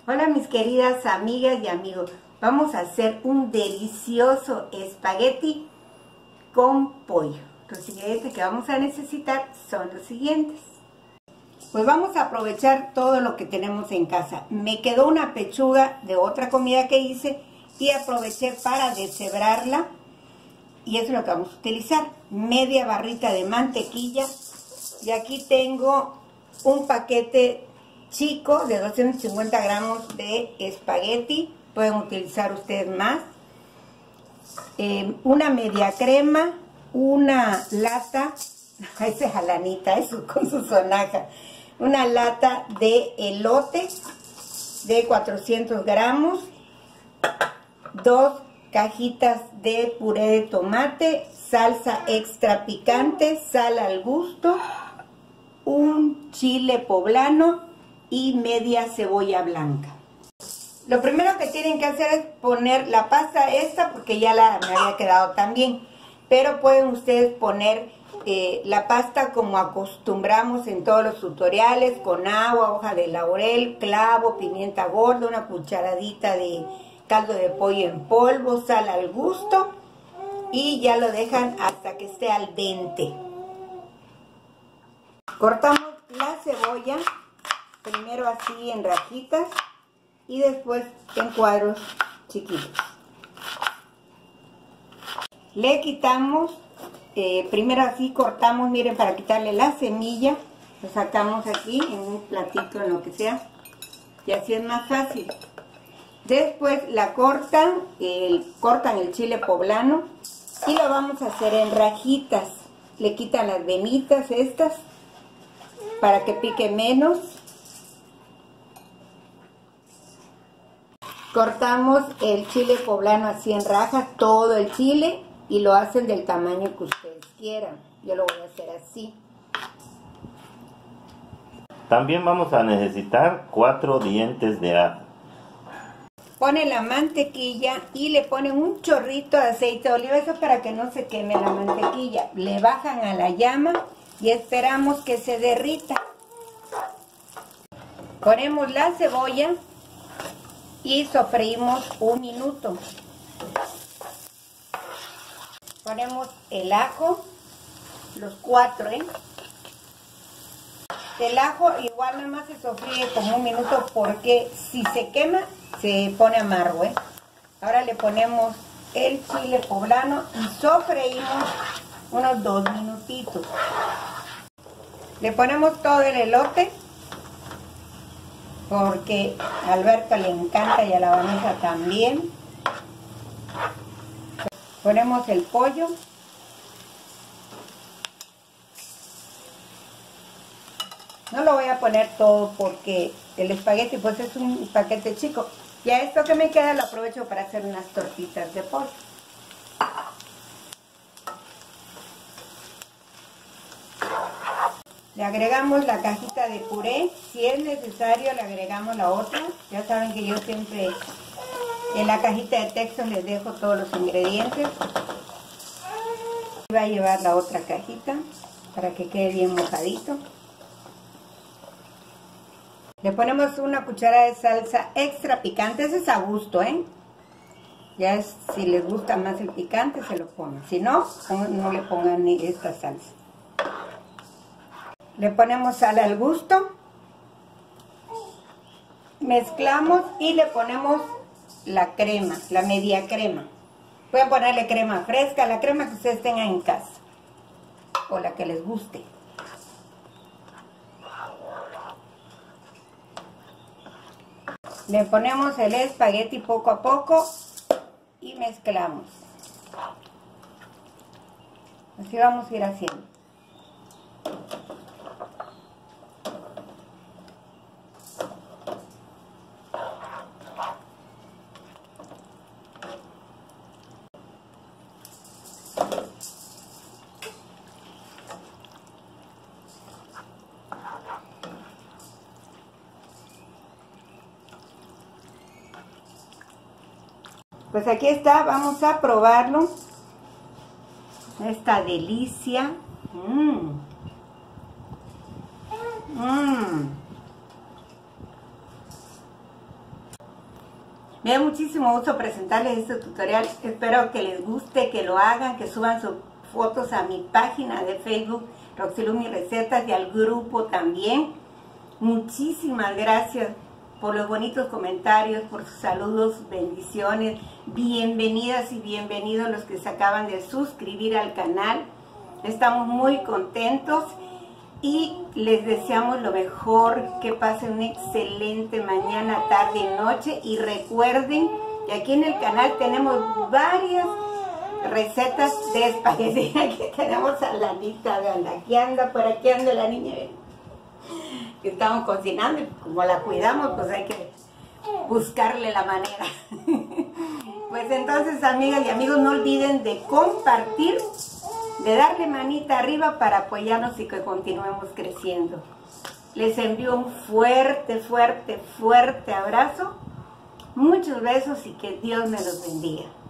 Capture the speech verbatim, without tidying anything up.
Hola mis queridas amigas y amigos, vamos a hacer un delicioso espagueti con pollo. Los ingredientes que vamos a necesitar son los siguientes. Pues vamos a aprovechar todo lo que tenemos en casa. Me quedó una pechuga de otra comida que hice y aproveché para deshebrarla. Y eso es lo que vamos a utilizar. Media barrita de mantequilla. Y aquí tengo un paquete chico de doscientos cincuenta gramos de espagueti. Pueden utilizar ustedes más. Eh, una media crema. Una lata. Esa es jalanita, eso con su sonaja. Una lata de elote de cuatrocientos gramos. Dos cajitas de puré de tomate, salsa extra picante, sal al gusto, un chile poblano y media cebolla blanca. Lo primero que tienen que hacer es poner la pasta esta, porque ya la me había quedado también, pero pueden ustedes poner eh, la pasta como acostumbramos en todos los tutoriales, con agua, hoja de laurel, clavo, pimienta gorda, una cucharadita de caldo de pollo en polvo, sal al gusto y ya lo dejan hasta que esté al dente. Cortamos la cebolla, primero así en rajitas y después en cuadros chiquitos. Le quitamos, eh, primero así cortamos, miren, para quitarle la semilla, lo sacamos aquí en un platito, en lo que sea, y así es más fácil. Después la cortan, el, cortan el chile poblano y lo vamos a hacer en rajitas. Le quitan las venitas estas para que pique menos. Cortamos el chile poblano así en rajas, todo el chile, y lo hacen del tamaño que ustedes quieran. Yo lo voy a hacer así. También vamos a necesitar cuatro dientes de ajo. Ponen la mantequilla y le ponen un chorrito de aceite de oliva, eso para que no se queme la mantequilla. Le bajan a la llama y esperamos que se derrita. Ponemos la cebolla y sofreímos un minuto. Ponemos el ajo, los cuatro, ¿eh? El ajo igual nada más se sofríe como un minuto porque si se quema se pone amargo, ¿eh? Ahora le ponemos el chile poblano y sofreímos unos dos minutitos. Le ponemos todo el elote porque a Alberto le encanta y a la Vanessa también. Ponemos el pollo. No lo voy a poner todo porque el espagueti pues es un paquete chico. Y a esto que me queda lo aprovecho para hacer unas tortitas de pollo. Le agregamos la cajita de puré. Si es necesario le agregamos la otra. Ya saben que yo siempre en la cajita de texto les dejo todos los ingredientes. Voy a llevar la otra cajita para que quede bien mojadito. Le ponemos una cucharada de salsa extra picante, ese es a gusto, ¿eh? Ya es, si les gusta más el picante, se lo ponen. Si no, no le pongan ni esta salsa. Le ponemos sal al gusto. Mezclamos y le ponemos la crema, la media crema. Pueden ponerle crema fresca, la crema que ustedes tengan en casa. O la que les guste. Le ponemos el espagueti poco a poco y mezclamos. Así vamos a ir haciendo. Pues aquí está, vamos a probarlo. Esta delicia. Mmm. Mmm. Me da muchísimo gusto presentarles este tutorial. Espero que les guste, que lo hagan, que suban sus fotos a mi página de Facebook, Roxy Lumi Recetas, y al grupo también. Muchísimas gracias por los bonitos comentarios, por sus saludos, bendiciones. Bienvenidas y bienvenidos los que se acaban de suscribir al canal. Estamos muy contentos y les deseamos lo mejor, que pasen una excelente mañana, tarde y noche. Y recuerden que aquí en el canal tenemos varias recetas de espagueti. Aquí tenemos a la Anita, vean, aquí anda, por aquí anda la niña, que estamos cocinando, y como la cuidamos, pues hay que buscarle la manera. Pues entonces, amigas y amigos, no olviden de compartir, de darle manita arriba para apoyarnos y que continuemos creciendo. Les envío un fuerte, fuerte, fuerte abrazo, muchos besos y que Dios me los bendiga.